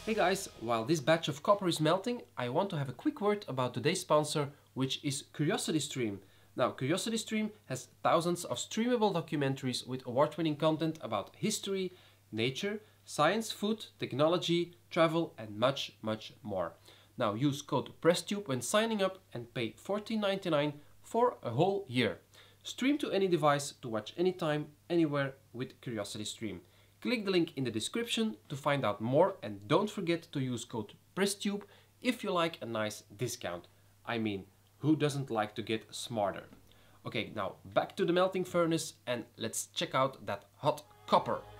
Hey guys, while this batch of copper is melting, I want to have a quick word about today's sponsor, which is CuriosityStream. Now, CuriosityStream has thousands of streamable documentaries with award-winning content about history, nature, science, food, technology, travel, and much, much more. Now, use code PressTube when signing up and pay $14.99 for a whole year. Stream to any device to watch anytime, anywhere with CuriosityStream. Click the link in the description to find out more, and don't forget to use code PressTube if you like a nice discount. I mean, who doesn't like to get smarter? Okay, now back to the melting furnace and let's check out that hot copper.